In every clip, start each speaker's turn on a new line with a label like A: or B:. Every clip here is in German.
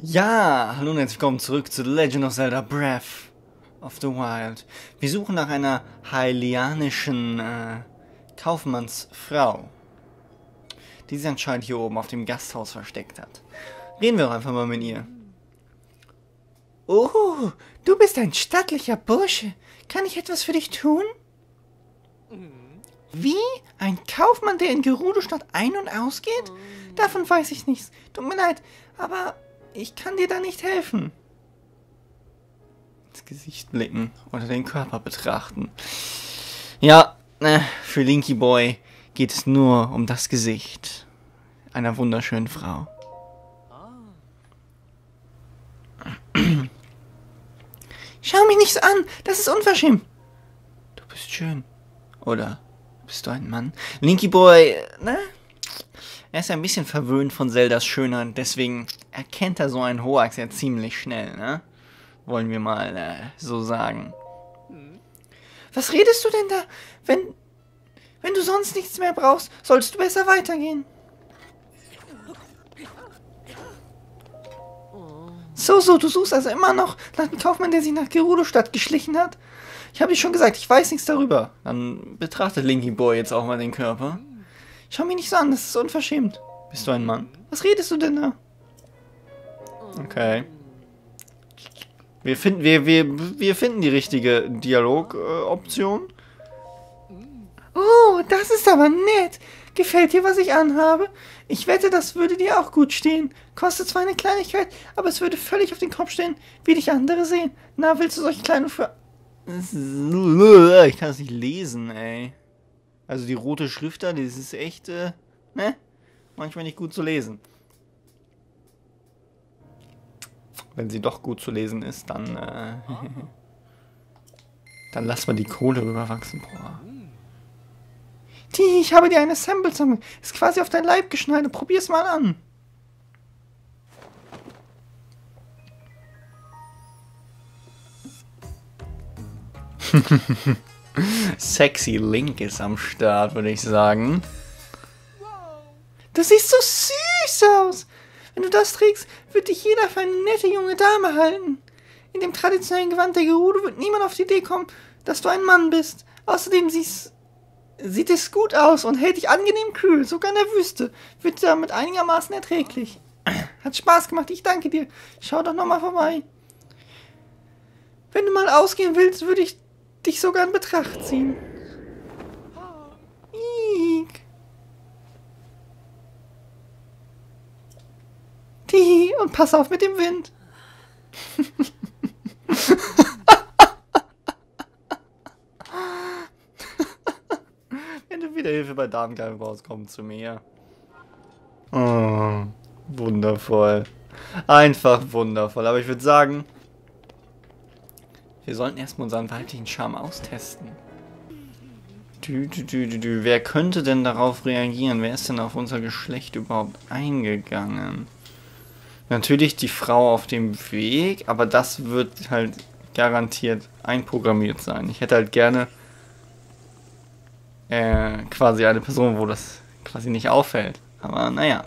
A: Ja, hallo und herzlich willkommen zurück zu The Legend of Zelda Breath of the Wild. Wir suchen nach einer hylianischen Kaufmannsfrau, die sich anscheinend hier oben auf dem Gasthaus versteckt hat. Reden wir doch einfach mal mit ihr. Oh, du bist ein stattlicher Bursche. Kann ich etwas für dich tun? Wie? Ein Kaufmann, der in Gerudo-Stadt ein- und ausgeht? Davon weiß ich nichts. Tut mir leid, aber ich kann dir da nicht helfen. Ins Gesicht blicken oder den Körper betrachten. Ja, für Linky Boy geht es nur um das Gesicht einer wunderschönen Frau. Schau mich nicht so an, das ist unverschämt. Du bist schön. Oder bist du ein Mann? Linky Boy, ne? Er ist ein bisschen verwöhnt von Zeldas Schönheit, deswegen erkennt er so einen Hoax ja ziemlich schnell, ne? Wollen wir mal so sagen. Was redest du denn da? Wenn du sonst nichts mehr brauchst, solltest du besser weitergehen. So, du suchst also immer noch nach dem Kaufmann, der sich nach Gerudo-Stadt geschlichen hat? Ich habe dir schon gesagt, ich weiß nichts darüber. Dann betrachtet Linky Boy jetzt auch mal den Körper. Schau mich nicht so an, das ist unverschämt. Bist du ein Mann? Was redest du denn da? Okay. Wir finden die richtige Dialogoption. Oh, das ist aber nett. Gefällt dir, was ich anhabe? Ich wette, das würde dir auch gut stehen. Kostet zwar eine Kleinigkeit, aber es würde völlig auf den Kopf stehen, wie dich andere sehen. Na, willst du solche kleine Ich kann das nicht lesen, ey. Also die rote Schrift da, das ist echt, ne? Manchmal nicht gut zu lesen. Wenn sie doch gut zu lesen ist, dann, dann lassen wir die Kohle rüberwachsen. Boah. Ich habe dir eine Sample-Sammlung. Ist quasi auf dein Leib geschneidert. Probier's mal an. Sexy Link ist am Start, würde ich sagen. Du siehst so süß aus. Wenn du das trägst, wird dich jeder für eine nette junge Dame halten. In dem traditionellen Gewand der Gerudo wird niemand auf die Idee kommen, dass du ein Mann bist. Außerdem sieht es gut aus und hält dich angenehm kühl. Sogar in der Wüste wird damit einigermaßen erträglich. Hat Spaß gemacht, ich danke dir. Schau doch nochmal vorbei. Wenn du mal ausgehen willst, würde ich dich sogar in Betracht ziehen. Iik. Und pass auf mit dem Wind. Wenn du wieder Hilfe bei Darmgang brauchst, komm zu mir. Oh, wundervoll. Einfach wundervoll. Aber ich würde sagen, wir sollten erstmal unseren weiblichen Charme austesten. Wer könnte denn darauf reagieren? Wer ist denn auf unser Geschlecht überhaupt eingegangen? Natürlich die Frau auf dem Weg, aber das wird halt garantiert einprogrammiert sein. Ich hätte halt gerne quasi eine Person, wo das quasi nicht auffällt. Aber naja.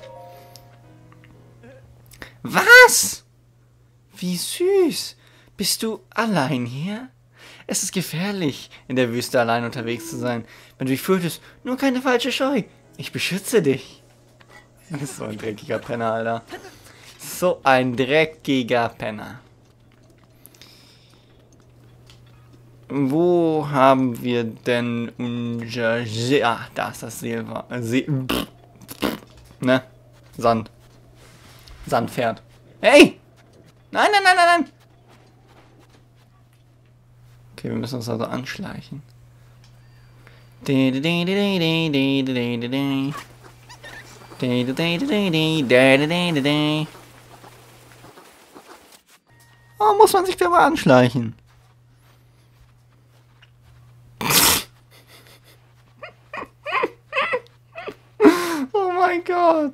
A: Was? Wie süß. Bist du allein hier? Es ist gefährlich, in der Wüste allein unterwegs zu sein. Wenn du dich fürchtest, nur keine falsche Scheu. Ich beschütze dich. Das ist so ein dreckiger Penner, Alter. So ein dreckiger Penner. Wo haben wir denn unser... Ah, da ist das Silber. Ne? Sand. Sandpferd. Hey! Nein, nein, nein, nein, nein! Okay, wir müssen uns also anschleichen. Oh, muss man sich da mal anschleichen? Oh mein Gott.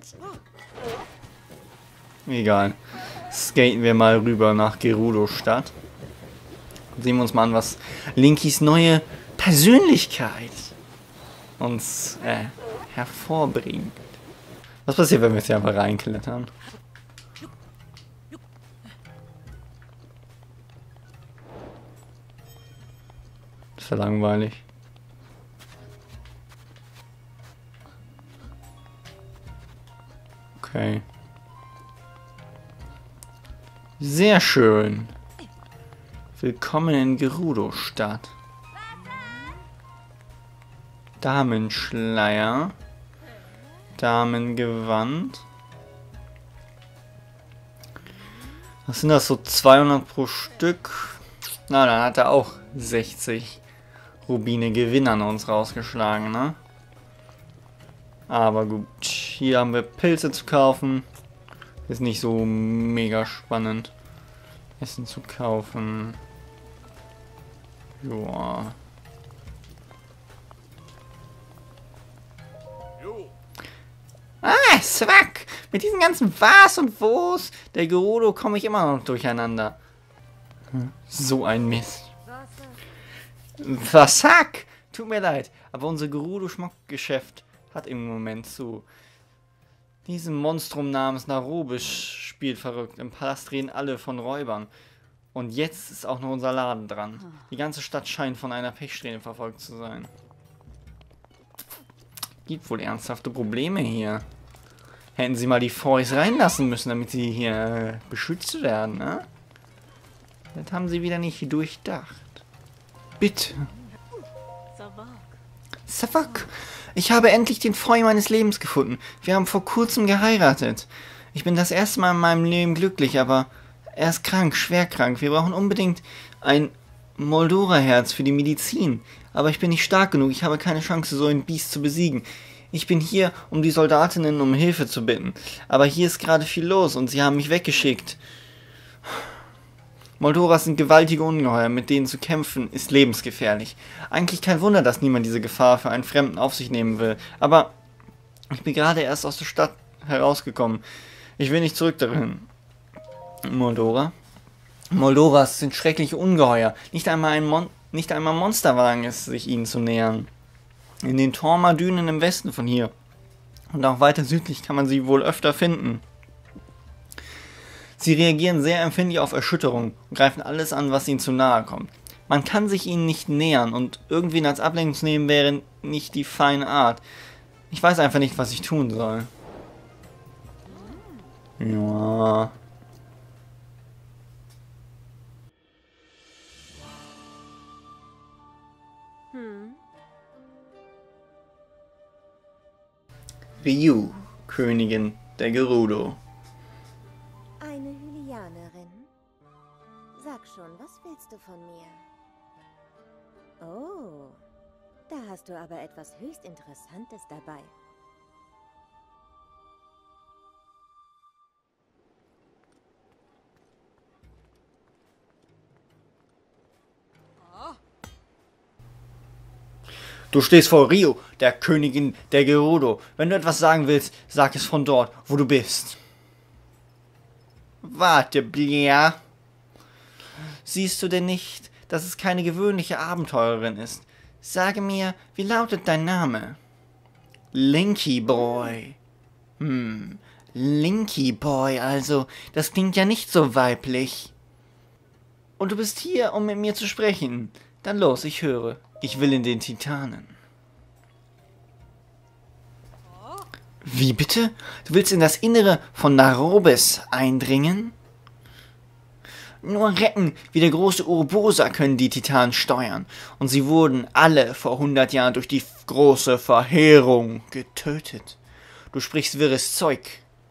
A: Egal. Skaten wir mal rüber nach Gerudo-Stadt. Sehen wir uns mal an, was Linkys neue Persönlichkeit uns hervorbringt. Was passiert, wenn wir jetzt hier einfach reinklettern? ja langweilig. Okay. Sehr schön. Willkommen in Gerudo-Stadt. Damenschleier. Damengewand. Was sind das, so 200 pro Stück? Na, dann hat er auch 60 Rubine Gewinn an uns rausgeschlagen, ne? Aber gut, hier haben wir Pilze zu kaufen. Ist nicht so mega spannend, Essen zu kaufen. Joa. Ah, Zwack! Mit diesen ganzen Was und Wo's der Gerudo komme ich immer noch durcheinander. So ein Mist. Versack! Tut mir leid, aber unser Gerudo-Schmuckgeschäft hat im Moment zu. Diesem Monstrum namens Narobisch spielt verrückt. Im Palast reden alle von Räubern. Und jetzt ist auch noch unser Laden dran. Die ganze Stadt scheint von einer Pechsträhne verfolgt zu sein. Gibt wohl ernsthafte Probleme hier. Hätten sie mal die Foys reinlassen müssen, damit sie hier beschützt werden, ne? Das haben sie wieder nicht durchdacht. Bitte. Savak, ich habe endlich den Foy meines Lebens gefunden. Wir haben vor kurzem geheiratet. Ich bin das erste Mal in meinem Leben glücklich, aber er ist krank, schwer krank. Wir brauchen unbedingt ein Moldora-Herz für die Medizin. Aber ich bin nicht stark genug. Ich habe keine Chance, so ein Biest zu besiegen. Ich bin hier, um die Soldatinnen um Hilfe zu bitten. Aber hier ist gerade viel los und sie haben mich weggeschickt. Moldoras sind gewaltige Ungeheuer. Mit denen zu kämpfen ist lebensgefährlich. Eigentlich kein Wunder, dass niemand diese Gefahr für einen Fremden auf sich nehmen will. Aber ich bin gerade erst aus der Stadt herausgekommen. Ich will nicht zurück dahin. Moldora? Moldoras sind schreckliche Ungeheuer. Nicht einmal Monster wagen es, sich ihnen zu nähern. In den Torma-Dünen im Westen von hier. Und auch weiter südlich kann man sie wohl öfter finden. Sie reagieren sehr empfindlich auf Erschütterung und greifen alles an, was ihnen zu nahe kommt. Man kann sich ihnen nicht nähern und irgendwen als Ablenkung zu nehmen wäre nicht die feine Art. Ich weiß einfach nicht, was ich tun soll. Ja. Ryu, Königin der Gerudo.
B: Eine Hylianerin? Sag schon, was willst du von mir? Oh, da hast du aber etwas höchst Interessantes dabei.
A: Du stehst vor Ryu, der Königin der Gerudo. Wenn du etwas sagen willst, sag es von dort, wo du bist. Warte, Blia. Siehst du denn nicht, dass es keine gewöhnliche Abenteurerin ist? Sage mir, wie lautet dein Name? Linky Boy. Linky Boy, also, das klingt ja nicht so weiblich. Und du bist hier, um mit mir zu sprechen. Dann los, ich höre. Ich will in den Titanen. Wie bitte? Du willst in das Innere von Narobes eindringen? Nur Recken wie der große Urbosa können die Titanen steuern. Und sie wurden alle vor 100 Jahren durch die große Verheerung getötet. Du sprichst wirres Zeug.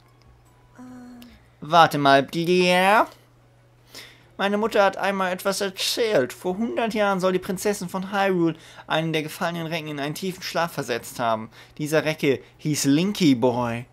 A: Warte mal, Blia. Meine Mutter hat einmal etwas erzählt. Vor 100 Jahren soll die Prinzessin von Hyrule einen der gefallenen Recken in einen tiefen Schlaf versetzt haben. Dieser Recke hieß Linky Boy.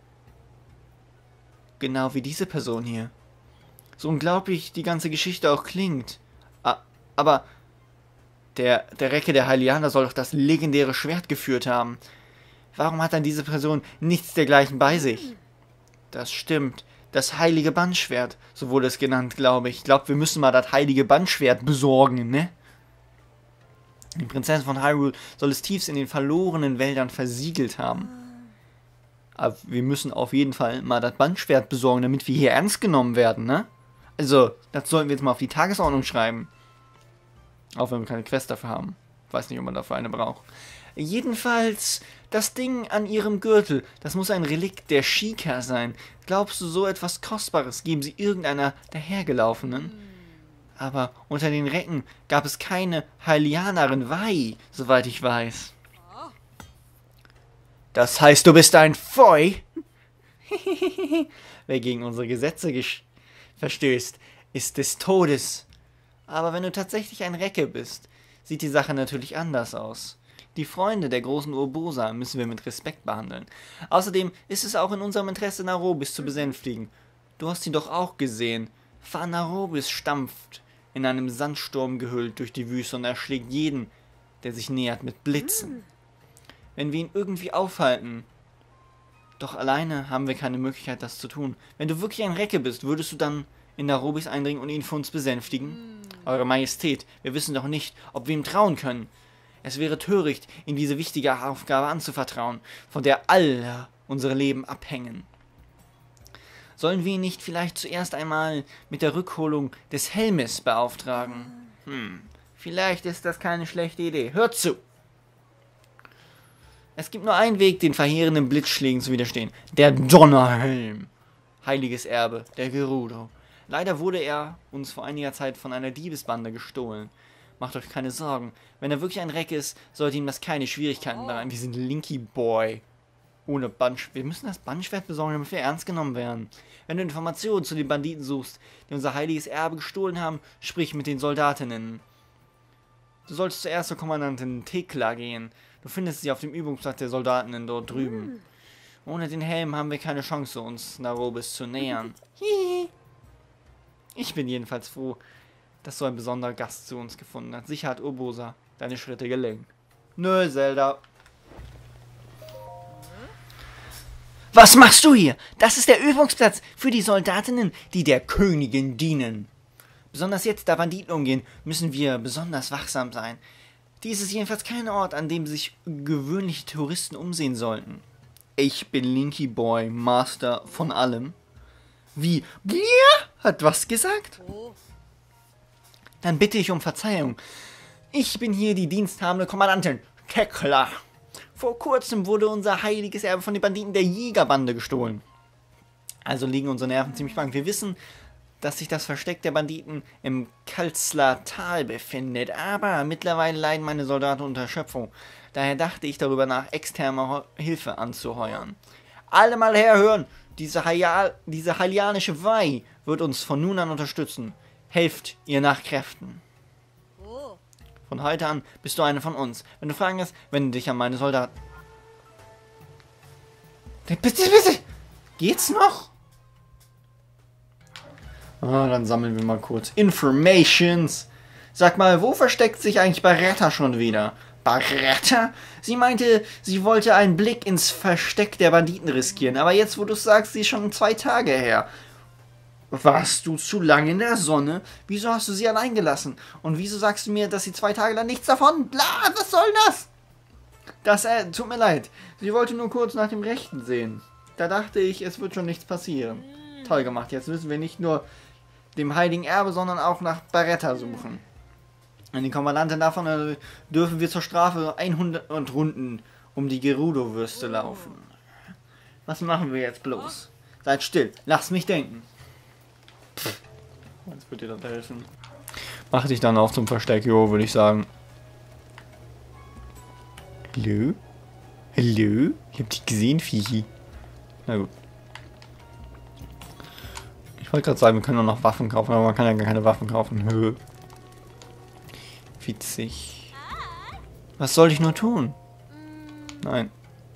A: Genau wie diese Person hier. So unglaublich die ganze Geschichte auch klingt. Aber der Recke der Hylianer soll doch das legendäre Schwert geführt haben. Warum hat dann diese Person nichts dergleichen bei sich? Das stimmt. Das heilige Bandschwert, so wurde es genannt, glaube ich. Ich glaube, wir müssen mal das heilige Bandschwert besorgen, ne? Die Prinzessin von Hyrule soll es tiefst in den verlorenen Wäldern versiegelt haben. Aber wir müssen auf jeden Fall mal das Bandschwert besorgen, damit wir hier ernst genommen werden, ne? Also, das sollten wir jetzt mal auf die Tagesordnung schreiben. Auch wenn wir keine Quest dafür haben. Weiß nicht, ob man dafür eine braucht. Jedenfalls, das Ding an ihrem Gürtel, das muss ein Relikt der Sheikah sein. Glaubst du, so etwas Kostbares geben sie irgendeiner dahergelaufenen? Aber unter den Recken gab es keine Hylianerin Vai, soweit ich weiß. Das heißt, du bist ein Foi? Wer gegen unsere Gesetze verstößt, ist des Todes. Aber wenn du tatsächlich ein Recke bist, sieht die Sache natürlich anders aus. Die Freunde der großen Urbosa müssen wir mit Respekt behandeln. Außerdem ist es auch in unserem Interesse, Narobis zu besänftigen. Du hast ihn doch auch gesehen. Narobis stampft in einem Sandsturm gehüllt durch die Wüste und erschlägt jeden, der sich nähert, mit Blitzen. Wenn wir ihn irgendwie aufhalten... Doch alleine haben wir keine Möglichkeit, das zu tun. Wenn du wirklich ein Recke bist, würdest du dann in Narobis eindringen und ihn für uns besänftigen? Eure Majestät, wir wissen doch nicht, ob wir ihm trauen können. Es wäre töricht, ihm diese wichtige Aufgabe anzuvertrauen, von der alle unsere Leben abhängen. Sollen wir ihn nicht vielleicht zuerst einmal mit der Rückholung des Helmes beauftragen? Vielleicht ist das keine schlechte Idee. Hört zu! Es gibt nur einen Weg, den verheerenden Blitzschlägen zu widerstehen. Der Donnerhelm. Heiliges Erbe, der Gerudo. Leider wurde er uns vor einiger Zeit von einer Diebesbande gestohlen. Macht euch keine Sorgen. Wenn er wirklich ein Reck ist, sollte ihm das keine Schwierigkeiten bereiten. Wir sind Linky Boy. Ohne Bandschwert. Wir müssen das Bandschwert besorgen, damit wir ernst genommen werden. Wenn du Informationen zu den Banditen suchst, die unser heiliges Erbe gestohlen haben, sprich mit den Soldatinnen. Du solltest zuerst zur Kommandantin Thekla gehen. Du findest sie auf dem Übungsplatz der Soldatinnen dort drüben. Ohne den Helm haben wir keine Chance, uns Narobis zu nähern. Ich bin jedenfalls froh, dass so ein besonderer Gast zu uns gefunden hat. Sicher hat Urbosa deine Schritte gelenkt. Nö, Zelda. Was machst du hier? Das ist der Übungsplatz für die Soldatinnen, die der Königin dienen. Besonders jetzt, da Banditen umgehen, müssen wir besonders wachsam sein. Dies ist jedenfalls kein Ort, an dem sich gewöhnliche Touristen umsehen sollten. Ich bin Linky Boy, Master von allem. Wie? Blier hat was gesagt? Dann bitte ich um Verzeihung. Ich bin hier die diensthabende Kommandantin, Thekla. Vor kurzem wurde unser heiliges Erbe von den Banditen der Jägerbande gestohlen. Also liegen unsere Nerven ziemlich blank. Wir wissen, dass sich das Versteck der Banditen im Kalzler Tal befindet. Aber mittlerweile leiden meine Soldaten unter Erschöpfung. Daher dachte ich darüber nach, externe Hilfe anzuheuern. Alle mal herhören! Diese hylianische Vai wird uns von nun an unterstützen. Helft ihr nach Kräften. Von heute an bist du eine von uns. Wenn du Fragen hast, wende dich an meine Soldaten. Bitte! Geht's noch? Dann sammeln wir mal kurz Informations. Sag mal, wo versteckt sich eigentlich Baretta schon wieder? Baretta? Sie meinte, sie wollte einen Blick ins Versteck der Banditen riskieren. Aber jetzt, wo du es sagst, sie ist schon 2 Tage her. Warst du zu lange in der Sonne? Wieso hast du sie allein gelassen? Und wieso sagst du mir, dass sie 2 Tage lang nichts davon? Bla, was soll das? Tut mir leid. Sie wollte nur kurz nach dem Rechten sehen. Da dachte ich, es wird schon nichts passieren. Toll gemacht. Jetzt müssen wir nicht nur dem heiligen Erbe, sondern auch nach Baretta suchen. An die Kommandantin davon dürfen wir zur Strafe 100 Runden um die Gerudo-Würste laufen. Was machen wir jetzt bloß? Seid still. Lasst mich denken. Jetzt wird dir das helfen. Mach dich dann auf zum Versteck, jo, würde ich sagen. Hallo? Hallo? Ich hab dich gesehen, Fichi. Na gut. Ich wollte gerade sagen, wir können nur noch Waffen kaufen, aber man kann ja gar keine Waffen kaufen. Hö. Witzig. Was soll ich nur tun? Nein.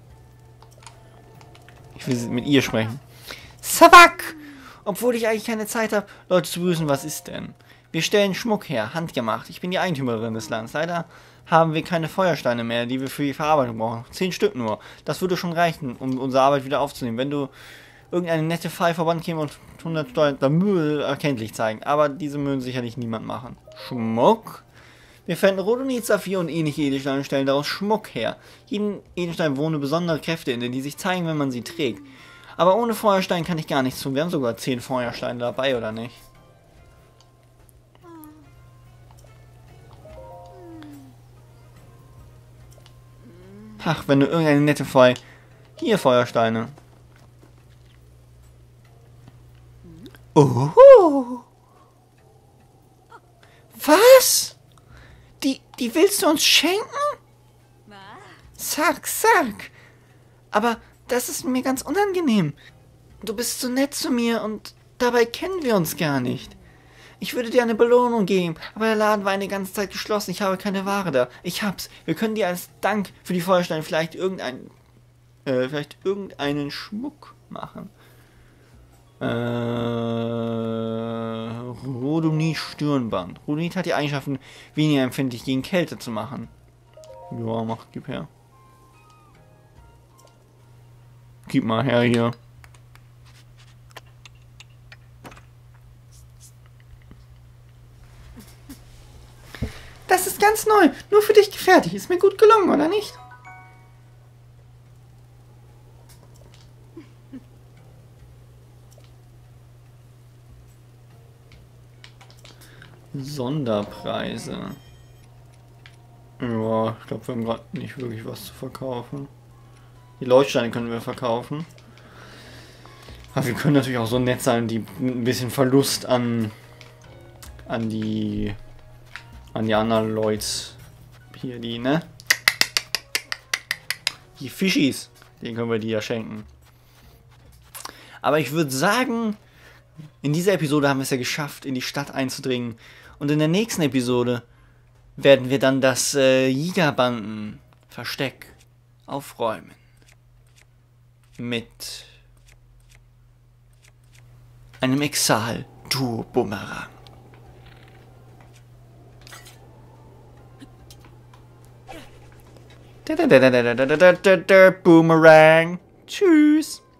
A: Ich will mit ihr sprechen. Savak! Obwohl ich eigentlich keine Zeit habe, Leute zu grüßen, was ist denn? Wir stellen Schmuck her, handgemacht. Ich bin die Eigentümerin des Landes. Leider haben wir keine Feuersteine mehr, die wir für die Verarbeitung brauchen. 10 Stück nur. Das würde schon reichen, um unsere Arbeit wieder aufzunehmen. Wenn du irgendeine nette Fei vorband käme und 100 Steuern Müll erkenntlich zeigen. Aber diese mögen sicherlich niemand machen. Schmuck? Wir fänden Rhodonit, Saphir und ähnliche Edelsteine und stellen daraus Schmuck her. Jeden Edelstein wohnen besondere Kräfte inne, die sich zeigen, wenn man sie trägt. Aber ohne Feuerstein kann ich gar nichts tun. Wir haben sogar 10 Feuersteine dabei, oder nicht? Ach, wenn du irgendeine nette Feu... Hier, Feuersteine. Oh. Was? Die willst du uns schenken? Sag. Aber das ist mir ganz unangenehm. Du bist so nett zu mir und dabei kennen wir uns gar nicht. Ich würde dir eine Belohnung geben, aber der Laden war eine ganze Zeit geschlossen. Ich habe keine Ware da. Ich hab's. Wir können dir als Dank für die Feuersteine vielleicht irgendeinen Schmuck machen. Rhodonit Stirnband. Rhodonit hat die Eigenschaften, weniger empfindlich gegen Kälte zu machen. Ja, gib her. Gib mal her hier. Das ist ganz neu. Nur für dich gefertigt. Ist mir gut gelungen, oder nicht? Sonderpreise. Ja, ich glaube, wir haben gerade nicht wirklich was zu verkaufen. Die Leuchtsteine können wir verkaufen. Aber wir können natürlich auch so nett sein, die mit ein bisschen Verlust an die anderen Leute hier, ne? Die Fischis, denen können wir die ja schenken. Aber ich würde sagen, in dieser Episode haben wir es ja geschafft, in die Stadt einzudringen. Und in der nächsten Episode werden wir dann das Jägerbanden-Versteck aufräumen. Mit einem Exal-Duo-Bumerang. Boomerang. Tschüss.